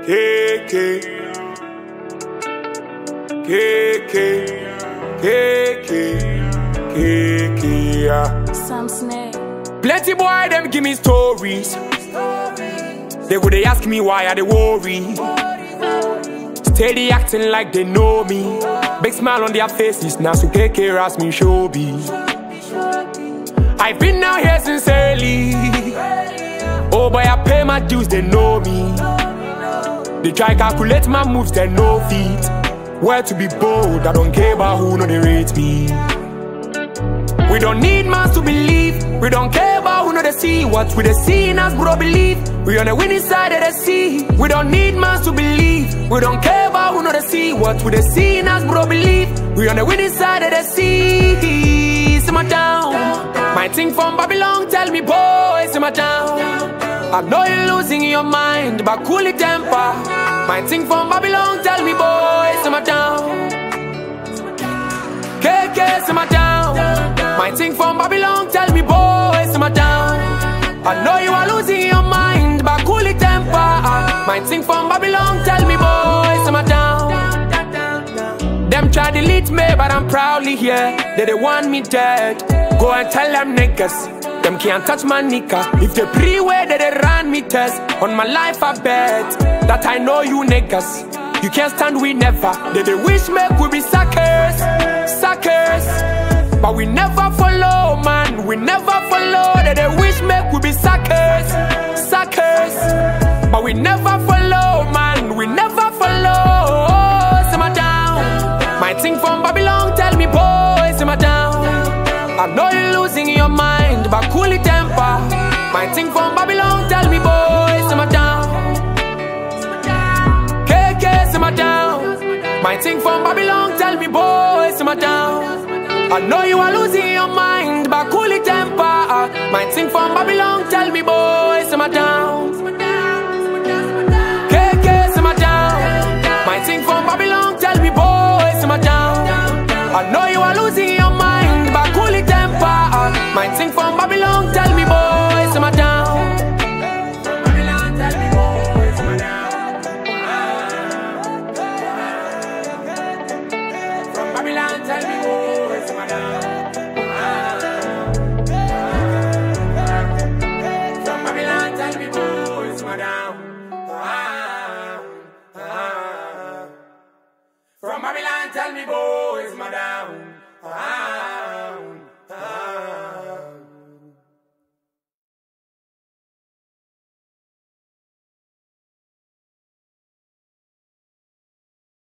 Some snake. Plenty boy them give me stories. They would ask me why I they worry. Steady acting like they know me. Big smile on their faces, now so KK ask me showbiz. I've been out here since early. Oh boy, I pay my dues, they know me. They try calculate my moves, they know feet. Where to be bold, I don't care about who know they rate me. We don't need man to believe. We don't care about who know they see. What we they see in us, bro, believe. We on the winning side of the sea. We don't need man to believe. We don't care about who know they see. What we they see in us, bro, believe. We on the winning side of the sea. Simmer down. My thing from Babylon, tell me boy, simmer down. I know you're losing your mind, but cool it temper. My thing from Babylon, tell me boy, simmer down. KK, simmer down. My thing from Babylon, tell me boy, simmer down. I know you are losing your mind, but cool it temper. My thing from Babylon, tell me boy, simmer down. Them try to delete me, but I'm proudly here. They want me dead. Go and tell them niggas. Them can't touch my nika. If they pre-way, they run me test. On my life I bet that I know you niggas. You can't stand we never. They wish make we be suckers. Suckers. But we never follow, man. We never follow. They wish make we be suckers. Suckers. But we never follow, man. We never follow. Simmer down. My thing from Babylon, tell me boy, simmer down. I know you're losing your mind, but cool it temper. My thing from Babylon, tell me boy, simmer down. KK, simmer down. My thing from Babylon, tell me boy, simmer down. I know you are losing your mind, but cool it temper. My thing from Babylon, tell me boy, simmer down. KK, simmer down. My thing from Babylon, tell me boy, simmer down. I know you are losing your mind, but cool it temper. My thing from Babylon, tell me boy, simmer down. From Babylon, tell me boy, simmer down. From Babylon, tell me boy, simmer down. From Babylon, tell me boy, simmer down. From Babylon, tell me boy, simmer down.